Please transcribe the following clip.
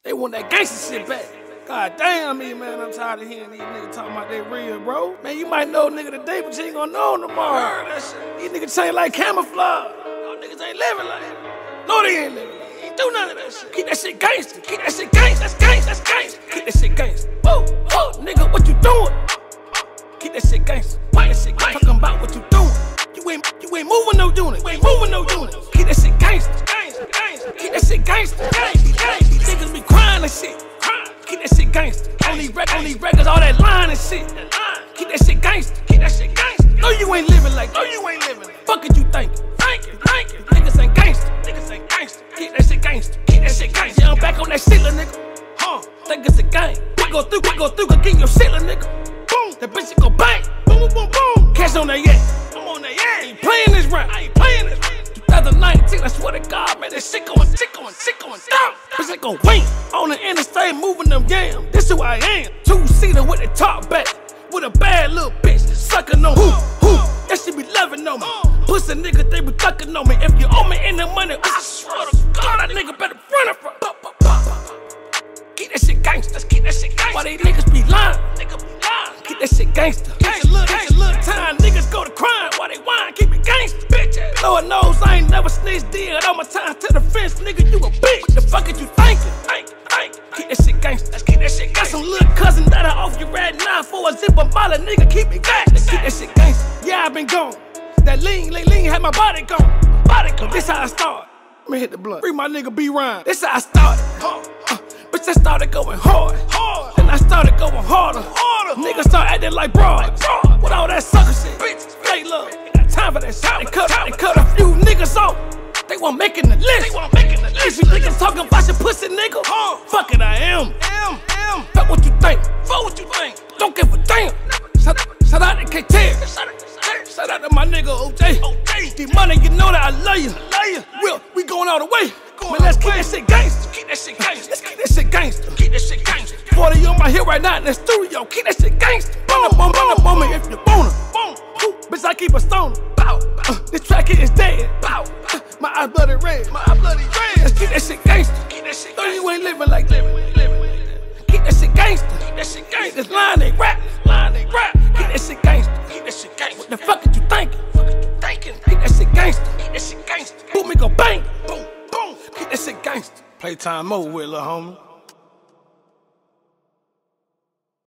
They want that gangster shit back. God damn me, man, I'm tired of hearing these niggas talking about they real, bro. Man, you might know a nigga today, but you ain't gonna know him tomorrow. That shit. These niggas change like camouflage. Y'all niggas ain't living like that. No, they ain't living like that. Ain't do none of that shit. Keep that shit gangster. Keep that shit gangster. That's gangster. That's gangster. Keep that shit gangster. Whoa, whoa, nigga, what you doing? Keep that shit gangster. Keep that shit gangster. Talking about what you doing. You ain't moving no unit. You ain't moving no unit. Keep that shit gangster. Keep that shit gangster. These niggas be crying and shit. Keep that shit gangster. Only records, all that line and shit. Keep that shit gangster. Keep that shit gangster. No, you ain't living like that. No, you ain't living. Fuck it, you thinking. Thinking. Niggas ain't gangster. Niggas ain't gangster. Keep that shit gangster. Keep that shit gangster. Yeah, I'm back on that shit, little nigga. Think it's a game. We go through, go get your shit, little nigga. Boom. That bitch go bang. Boom, boom, boom, boom. Cash on that yak. I'm on that yak. I ain't playing this rap. 2019, I swear to God, man, that shit going down. Bitch, they gon' wing on the interstate, moving them yams. This who I am. Two-seater with the top back, with a bad little bitch sucking on me. That shit be loving on me. Pussy nigga, they be thucking on me. If you owe me any money, I swear to God, that nigga better run it from. Keep that shit gangsta. Keep that shit gangsta. Why they niggas be lying? Keep that shit gangsta. It's a little time, niggas go to crime. Why they whine? Keep it gangsta, bitch. Lord knows I ain't never snitched, did all my time to the fence, nigga. You a bitch. What the fuck is you thinking? Keep that shit gangsta. Let's keep that shit gangsta. Got some little cousin that are off your rat now for a zipper molly, nigga. Keep it gangsta. Let's keep that shit gangsta. Yeah, I been gone. That lean had my body gone. This how I started. Let me hit the blunt. Free my nigga B Rhyme. This how I started. Bitch, I started going hard. Then I started going harder. Niggas start acting like broads. With all that sucker shit. Bitch, fake love. Ain't got time for that shit. They cut a few niggas off. They weren't making the list. If you niggas talking about your pussy, nigga, fuck it, I am. Fuck what you think. Don't give a damn. Shout out to K-Ted. Shout out to my nigga OJ. D-Money, you know that I love you. We going all the way. Man, let's keep that shit gangster. Let's keep that shit gangster. 40 on my hip right now in the studio. Keep that shit gangster. Run up on me if you wanna. Bitch, I keep a stoner. This track here is dead. My eyes bloody red. Let's keep that shit gangster. No, you ain't living like that. Keep that shit gangster. This line ain't rap. Keep that shit gangster. What the fuck is you thinking? Keep that shit gangster. Boom, me go bang. Boom. Keep that shit gangster. Playtime mode with, little homie.